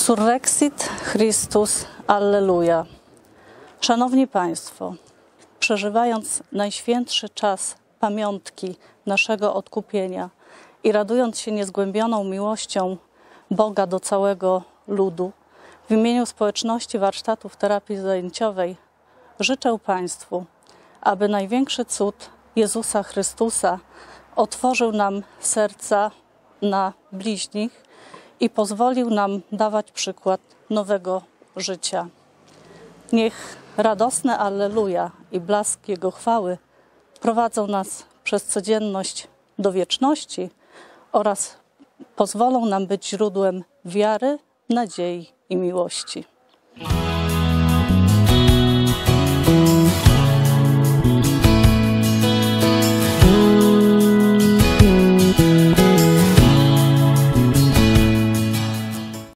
Surrexit Christus, Alleluja. Szanowni Państwo, przeżywając najświętszy czas pamiątki naszego odkupienia i radując się niezgłębioną miłością Boga do całego ludu, w imieniu społeczności warsztatów terapii zajęciowej życzę Państwu, aby największy cud Jezusa Chrystusa otworzył nam serca na bliźnich i pozwolił nam dawać przykład nowego życia. Niech radosne Alleluja i blask Jego chwały prowadzą nas przez codzienność do wieczności oraz pozwolą nam być źródłem wiary, nadziei i miłości.